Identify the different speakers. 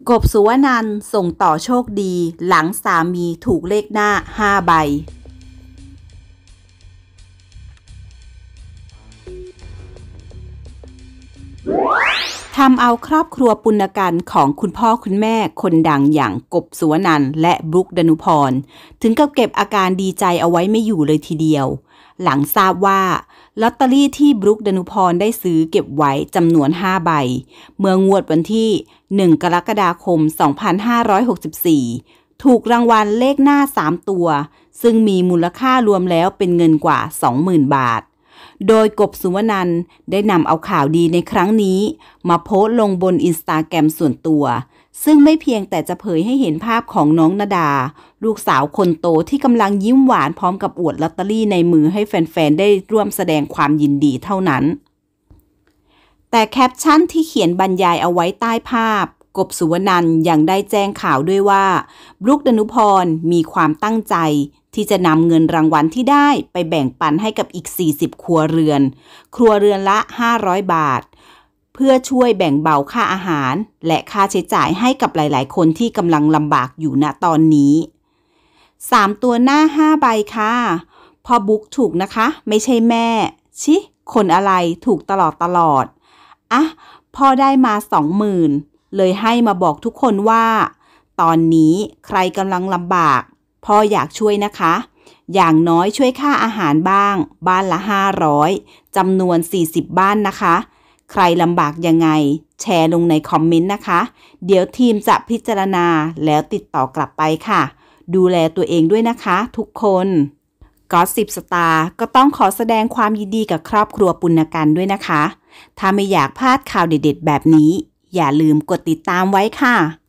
Speaker 1: กบสุวนันท์ส่งต่อโชคดีหลังสามีถูกเลขหน้า5 ใบทำเอาครอบครัวปุณกันต์ของคุณพ่อคุณแม่คนดังอย่างกบสุวนันท์และบรุ๊ค ดนุพรถึงกับเก็บอาการดีใจเอาไว้ไม่อยู่เลยทีเดียวหลังทราบว่าลอตเตอรี่ที่บรุ๊ค ดนุพรได้ซื้อเก็บไว้จำนวน5 ใบเมื่องวดวันที่1 กรกฎาคม 2564ถูกรางวัลเลขหน้า3 ตัวซึ่งมีมูลค่ารวมแล้วเป็นเงินกว่า 20,000 บาทโดยกบสุวนันท์ได้นำเอาข่าวดีในครั้งนี้มาโพสต์ลงบน Instagram ส่วนตัวซึ่งไม่เพียงแต่จะเผยให้เห็นภาพของน้องณดาลูกสาวคนโตที่กำลังยิ้มหวานพร้อมกับอวดลอตเตอรี่ในมือให้แฟนๆได้ร่วมแสดงความยินดีเท่านั้นแต่แคปชั่นที่เขียนบรรยายเอาไว้ใต้ภาพกบสุวนันท์ยังได้แจ้งข่าวด้วยว่าบรุ๊ค ดนุพรมีความตั้งใจที่จะนำเงินรางวัลที่ได้ไปแบ่งปันให้กับอีก40 ครัวเรือนละ500 บาทเพื่อช่วยแบ่งเบาค่าอาหารและค่าใช้จ่ายให้กับหลายๆคนที่กำลังลำบากอยู่ณตอนนี้3 ตัวหน้า5 ใบค่ะพ่อบุ๊กถูกนะคะไม่ใช่แม่ชิคนอะไรถูกตลอดอ่ะพ่อได้มา 20,000เลยให้มาบอกทุกคนว่าตอนนี้ใครกำลังลำบากพ่ออยากช่วยนะคะอย่างน้อยช่วยค่าอาหารบ้างบ้านละ500จำนวน40 บ้านนะคะใครลำบากยังไงแชร์ลงในคอมเมนต์นะคะเดี๋ยวทีมจะพิจารณาแล้วติดต่อกลับไปค่ะดูแลตัวเองด้วยนะคะทุกคนก็10 สตาร์ก็ต้องขอแสดงความยินดีกับครอบครัวปุณกันต์ด้วยนะคะถ้าไม่อยากพลาดข่าวเด็ดๆแบบนี้อย่าลืมกดติดตามไว้ค่ะ